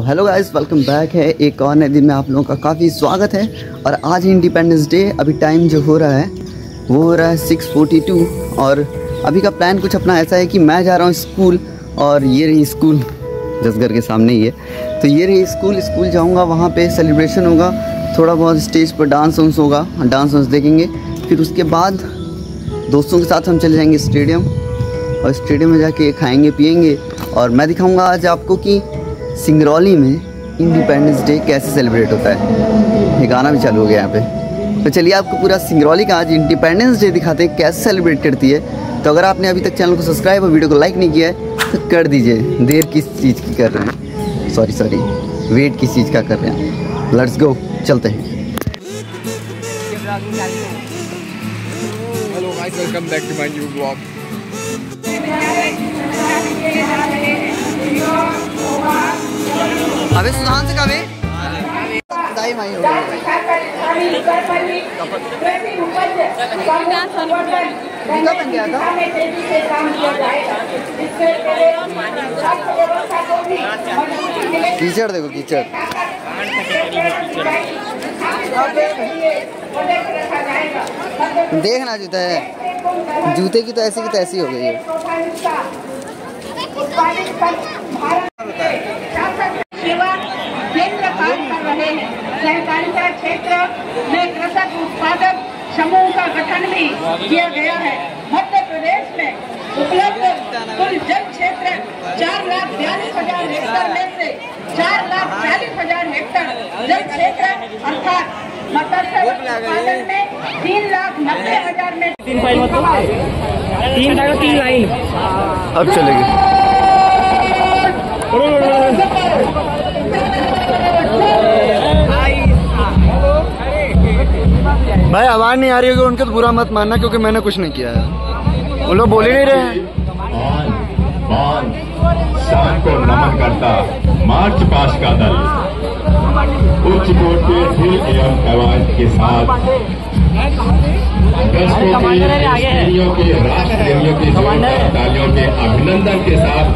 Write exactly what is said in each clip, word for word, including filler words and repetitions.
Hello guys, welcome back है। एक और नए दिन में आप लोगों का काफ़ी स्वागत है। और आज इंडिपेंडेंस डे। अभी टाइम जो हो रहा है वो हो रहा है सिक्स फोर्टी टू। और अभी का प्लान कुछ अपना ऐसा है कि मैं जा रहा हूँ स्कूल, और ये रही स्कूल जस घर के सामने ही है। तो ये रही स्कूल स्कूल जाऊँगा, वहाँ पे सेलिब्रेशन होगा, थोड़ा बहुत स्टेज पर डांस वांस होगा, डांस वांस देखेंगे। फिर उसके बाद दोस्तों के साथ हम चले जाएंगे स्टेडियम, और स्टेडियम में जाके खाएंगे पिएंगे। और मैं दिखाऊंगा आज आपको कि सिंगरौली में इंडिपेंडेंस डे कैसे सेलिब्रेट होता है। ये गाना भी चालू हो गया यहाँ पे। तो चलिए आपको पूरा सिंगरौली का आज इंडिपेंडेंस डे दिखाते हैं कैसे सेलिब्रेट करती है। तो अगर आपने अभी तक चैनल को सब्सक्राइब और वीडियो को लाइक नहीं किया है तो कर दीजिए। देर किस चीज़ की कर रहे हैं, सॉरी सॉरी वेट किस चीज़ का कर रहे हैं। लेट्स गो, चलते हैं। Hello guys, welcome back to my new blog. अबे सुधान से कभी दाई माई हो गई। बन गया था। कीचड़ देखो, कीचड़ देखना जूता है, जूते की तो ऐसी की तैसी हो गई है। केंद्र काम कर रहे हैं। सहकारिता क्षेत्र में कृषक उत्पादक समूह का गठन भी किया गया है। मध्य प्रदेश में उपलब्ध कुल जल क्षेत्र चार लाख बयालीस हजार हेक्टेयर में से चार लाख चालीस हजार हेक्टेयर जल क्षेत्र अर्थात मत्स्य उत्पादन में तीन लाख नब्बे हजार में तीन तीन तीन लाइन अब चलेगी। भाई आवाज नहीं आ रही होगी उनका तो बुरा मत मानना, क्योंकि मैंने कुछ नहीं किया है। वो लोग बोल ही नहीं रहे हैं। शान को नमन करता मार्च पास्ट का दल उच्च कोट के ढील एवं आवाज के साथ स्त्रियों के राष्ट्रप्रेमियों के तालियों के अभिनंदन के साथ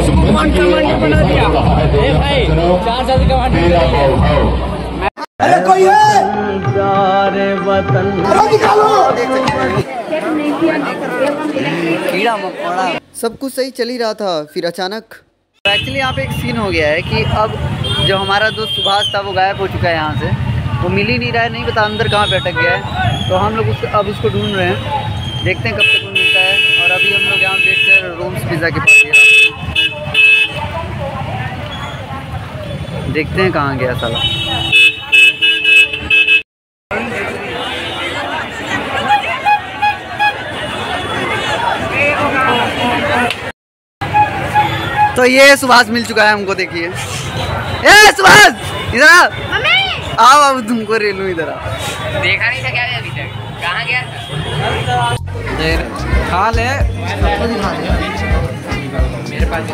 अरे कोई है वतन कीड़ा मकोड़ा सब कुछ सही चल ही रहा था। फिर अचानक एक्चुअली यहाँ पे एक सीन हो गया है कि अब जो हमारा दोस्त सुभाष था वो गायब हो चुका है यहाँ से। वो मिल ही नहीं रहा है, नहीं पता अंदर कहाँ पे अटक गया है। तो हम लोग उस, अब उसको ढूंढ रहे हैं, देखते हैं कब तक वो मिलता है। और अभी हम लोग यहाँ बैठ कर रोम्स पिज़्ज़ा के पास देखते हैं कहाँ गया साला। तो ये सुभाष मिल चुका है हमको, देखिए। ए सुभाष इधर आ, आओ आओ तुमको रेलू इधर आ। देखा नहीं था क्या अभी तक, कहाँ गया था? खा ले, सबको दिखा दे मेरे पास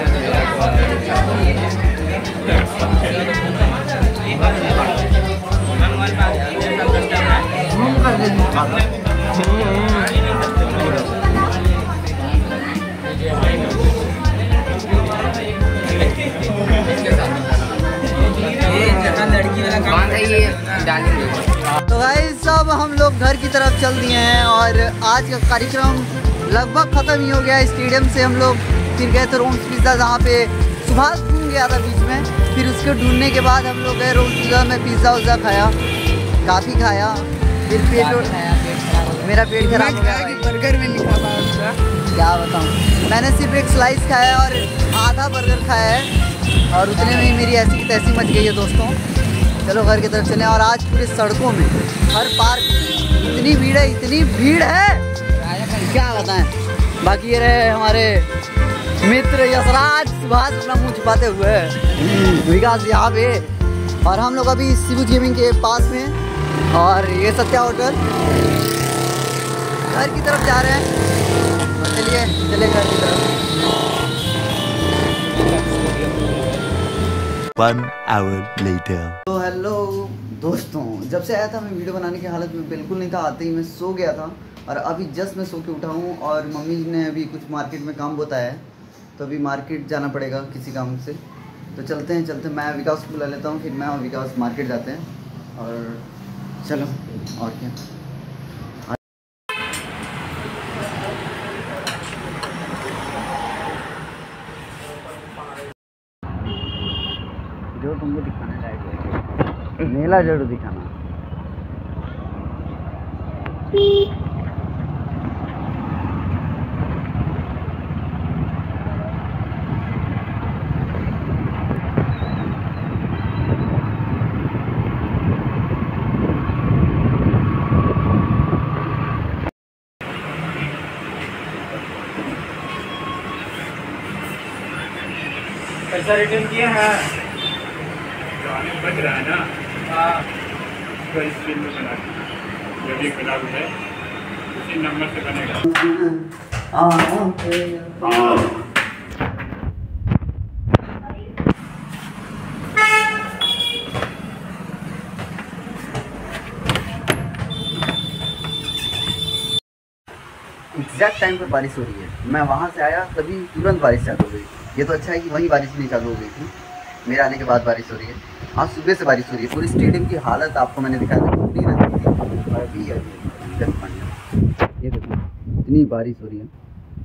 तो भाई सब हम लोग घर की तरफ चल दिए हैं। और आज का कार्यक्रम लगभग ख़त्म ही हो गया। स्टेडियम से हम लोग फिर गए थे रोम्स पिज़्ज़ा, जहाँ पे सुभाष घूम गया था बीच में। फिर उसको ढूंढने के बाद हम लोग गए रोम्स पिज़्ज़ा में, पिज़्ज़ा उज़्ज़ा खाया, काफ़ी खाया। फिर पेट मेरा पेट खराब हो गया। बर्गर में लिखा था उसका, क्या बताऊँ, मैंने सिर्फ एक स्लाइस खाया और आधा बर्गर खाया है, और उतने में ही मेरी ऐसी की तैसी मच गई है दोस्तों। चलो घर की तरफ चलें। और आज पूरे सड़कों में, हर पार्क में इतनी भीड़ है, इतनी भीड़ है क्या बताएं। बाकी ये रहे हमारे मित्र यशराज, सुभाष अपना मुंह छुपाते हुए, विकास यहाँ पे। और हम लोग अभी शिवू गेमिंग के पास में, और ये सत्या होटल, घर की तरफ जा रहे हैं। और चलिए चले घर की तरफ। One hour later. तो हेलो दोस्तों, जब से आया था मैं वीडियो बनाने की हालत में बिल्कुल नहीं था। आते ही मैं सो गया था, और अभी जस्ट मैं सो के उठा हूँ। और मम्मी ने अभी कुछ मार्केट में काम बताया है, तो अभी मार्केट जाना पड़ेगा किसी काम से। तो चलते हैं चलते हैं मैं विकास को बुला लेता हूँ, फिर मैं और विकास मार्केट जाते हैं। और चलो और क्या, जो तुमको दिखाने लायक मेला जरूर दिखाना। पैसा रिटर्न किया है, बच रहा है ना। हाँ तो इस स्क्रीन में बना जो भी क्लब है उसी नंबर से बनेगा। एग्जैक्ट टाइम पर बारिश हो रही है। मैं वहाँ से आया तभी तुरंत बारिश चालू हो गई। ये तो अच्छा है कि वहीं बारिश नहीं चालू हो गई थी, मेरे आने के बाद बारिश हो रही है। आज सुबह से बारिश हो रही है। पूरी स्टेडियम की हालत आपको मैंने दिखाया था, पूरी रहती है। अभी ये देखो इतनी बारिश हो रही है।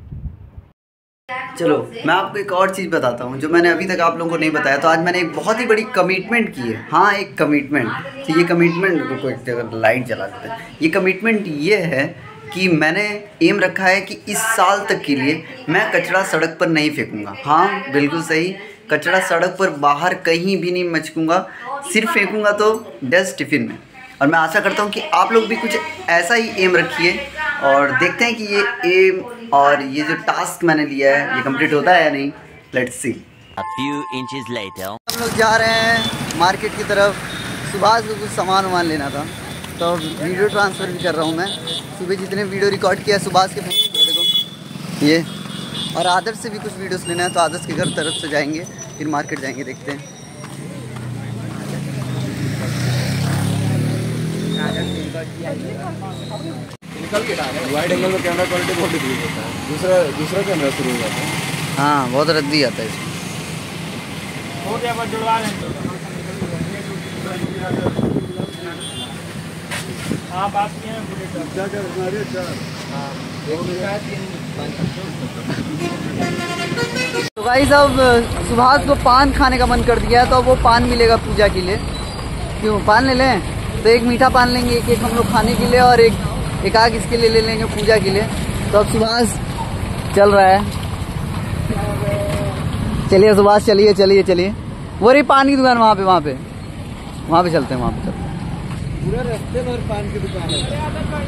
चलो मैं आपको एक और चीज़ बताता हूँ जो मैंने अभी तक आप लोगों को नहीं बताया। तो आज मैंने एक बहुत ही बड़ी कमिटमेंट की है। हाँ एक कमिटमेंट। तो ये कमिटमेंट को एक जगह लाइट जला देते हैं। ये कमिटमेंट ये है कि मैंने एम रखा है कि इस साल तक के लिए मैं कचरा सड़क पर नहीं फेंकूंगा। हाँ बिल्कुल सही, कचरा सड़क पर बाहर कहीं भी नहीं मचकूंगा, सिर्फ फेंकूंगा तो डस्टबिन में। और मैं आशा करता हूँ कि आप लोग भी कुछ ऐसा ही एम रखिए और देखते हैं कि ये एम और ये जो टास्क मैंने लिया है ये कंप्लीट होता है या नहीं। Let's see. A few inches later. हम लोग जा रहे हैं मार्केट की तरफ। सुभाष को कुछ सामान वामान लेना था तो वीडियो ट्रांसफ़र भी कर रहा हूँ मैं। सुबह जितने वीडियो रिकॉर्ड किया सुभाष के फोन से देखो ये, और आदर्श से भी कुछ वीडियोस लेना है तो आदर्श के घर तरफ से जाएंगे, फिर मार्केट जाएंगे। देखते हैं वाइड एंगल में कैमरा क्वालिटी बहुत डिक्रीज होता है। दूसरा दूसरा कैमरा शुरू हो जाता है। हाँ बहुत रद्दी आता है इसमें। हो गया बस जुड़वा लें। हाँ बात किए हैं तो भाई साहब सुभाष को पान खाने का मन कर दिया है तो वो पान मिलेगा पूजा के लिए। क्यों पान ले लें? तो एक मीठा पान लेंगे, एक एक हम लोग खाने के लिए और एक एक आग इसके लिए ले लेंगे पूजा के लिए। तो अब सुभाष चल रहा है। चलिए सुभाष चलिए चलिए चलिए। वो रही पान की दुकान वहाँ पे वहाँ पे वहाँ पे चलते हैं वहाँ पे चलते हैं। पूरा रास्ते भर पान की दुकान है।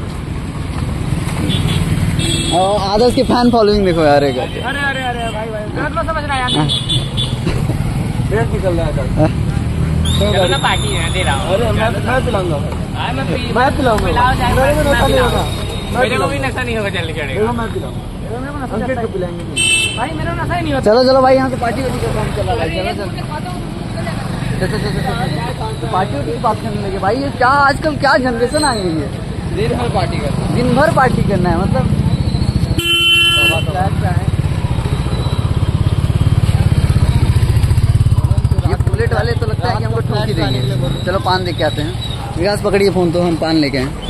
और आदर्श के फैन फॉलोइंग देखो यार। एक अरे अरे अरे भाई भाई गलत मत समझ रहा है यार। पेट निकल रहा है। चलो ना पार्टी है दे रहा हूँ। अरे मैं मैं पिलाऊंगा। मैं पिलाऊंगा। मेरे को भी नशा नहीं होगा चल के। मैं पिलाऊंगा। अंकित को पिलाएंगे भाई मेरा नशा ही नहीं होता। चलो चलो भाई यहाँ से पार्टी वार्टी का काम चला रहा है। चलो चलो चलो चलो पार्टी वार्टी की बात करने लगे भाई। ये क्या आजकल क्या जनरेशन आ गई है, दिन भर पार्टी करना दिन भर पार्टी करना है। मतलब ये बुलेट वाले तो लगता है कि हमको ठोक ही देंगे। चलो पान दे के आते हैं। विकास पकड़िए फ़ोन तो हम पान लेके आए।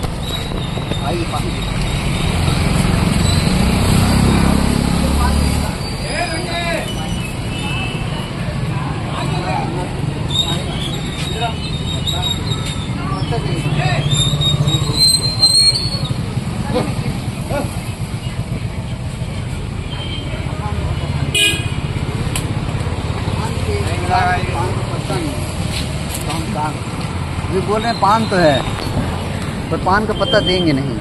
ये बोल रहे हैं पान तो है पर पान का पत्ता देंगे नहीं।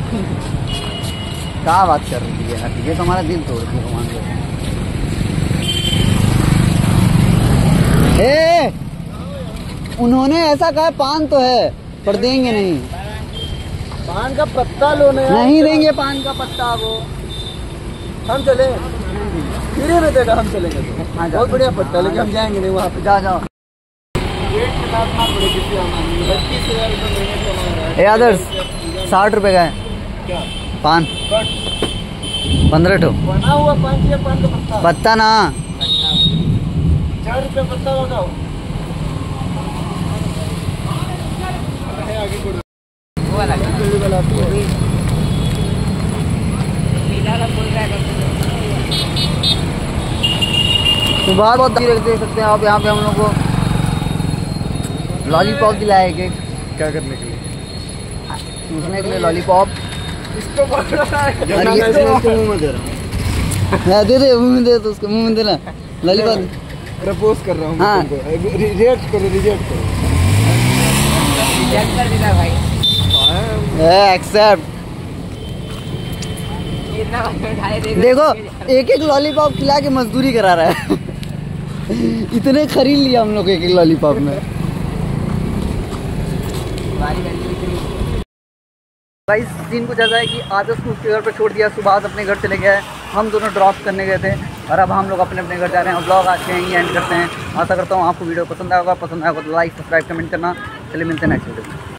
क्या बात कर रही है ना, ये तो हमारा दिल तोड़ दिया भगवान को। ए, उन्होंने ऐसा कहा पान तो है पर देंगे नहीं। पान का पत्ता लो नहीं देंगे पान का पत्ता। वो हम चले फ्री में देगा, हम चलेंगे तो बहुत बढ़िया पत्ता, लेकिन हम जाएंगे नहीं वहाँ पे। जा जाओ। ए आदर्श साठ रुपए का है पान, पंद्रह ठो बना हुआ पान, पान का पत्ता पत्ता ना। चार रुपये पत्ता लगाओ। वो वाला पीला का फूल का तो बाहर बहुत देख देख सकते हैं आप, यहाँ पे हम लोग को लॉलीपॉप दिलाया है। केक क्या करने के लिए? चूसने के लिए लॉलीपॉप। इसको पकड़ा है। अरे ये इसको मुंह में दे रहा हाँ, दे दे मुंह में दे, तो उसको मुंह में देना लॉलीपॉप। प्रपोज कर रहा हूँ हाँ। तुमको। रिजेक्ट करो, रिजेक्ट करो। रिजेक्ट कर देता भाई। एक्सेप्ट। कितना उठाए देखो। देखो एक एक लॉलीपॉप खिला के मजदूरी करा रहा है। इतने खरीद लिया हम लोग एक एक लॉलीपॉप में। भाई सीन कुछ ऐसा है कि आदर्श को उसके घर पर छोड़ दिया, सुभाष अपने घर चले गया है, हम दोनों ड्रॉप करने गए थे और अब हम लोग अपने अपने घर जा रहे हैं। ब्लॉग आज के यहीं एंड करते हैं। आशा करता हूँ आपको वीडियो पसंद आएगा, पसंद आएगा तो लाइक सब्सक्राइब कमेंट करना। चलिए मिलते हैं नेक्स्ट वीडियो में।